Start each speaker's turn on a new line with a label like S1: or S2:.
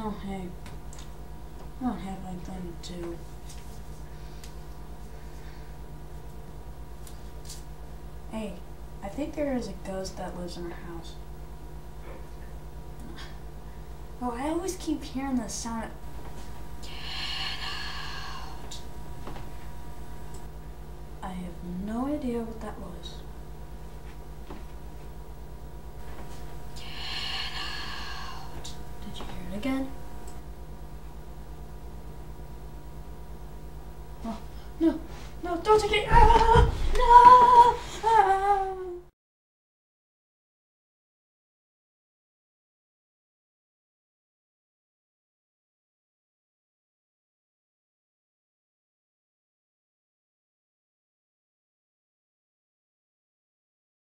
S1: Oh, hey. I don't have anything to do. Hey, I think there is a ghost that lives in our house. Oh, I always keep hearing the sound of... Get out. I have no idea what that was. Get out. Did you hear it again? Oh, no, no, don't take it! Ah!